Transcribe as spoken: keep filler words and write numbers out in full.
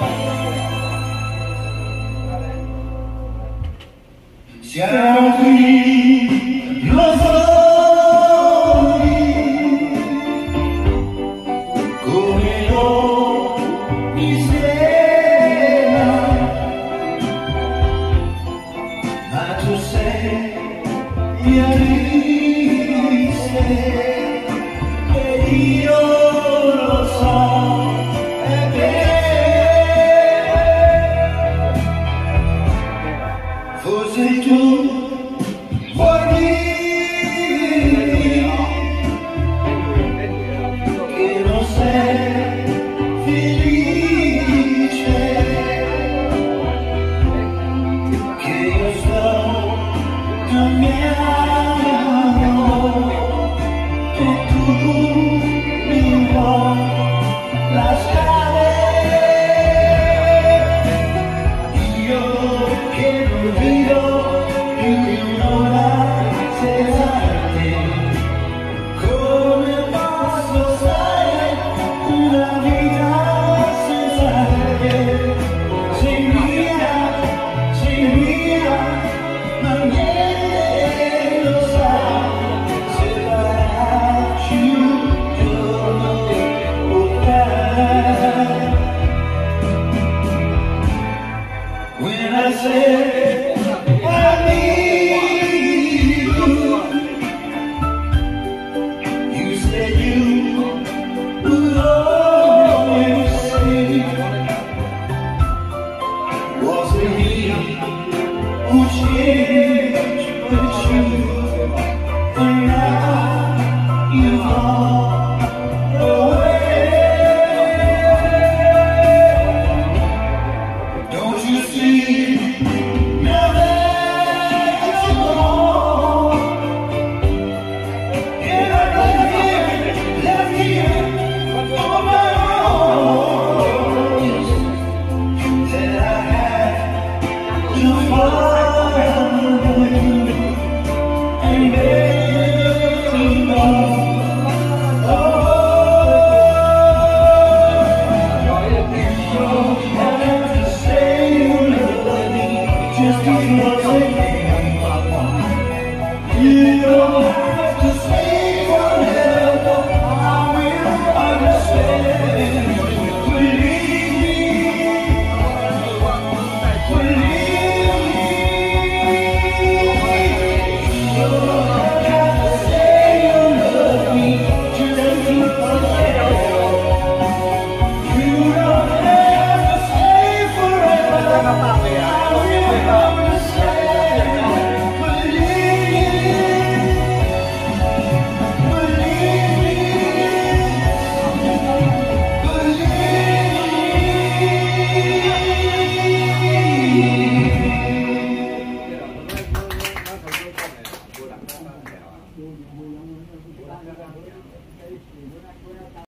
Siamo qui, lo soli, come ogni sera, ma tu sei mia risa e io lo so, è vero, forse tu vuoi dirmi che non sei felice, che io sto cambiando e tu mi vuoi lasciare. Io che non vivo più di un'ora senza te, come posso stare una vita senza te? Sei mia, sei mia, ma niente lo sa, separarci un giorno potrai. When I say I need you, you said you would always say, was it me who changed but you, and now you've gone away. Don't you see? Now that you're gone, and I'm left here, left here on my own, that I had to follow you and make you know. Oh, you don't have to say you love me just because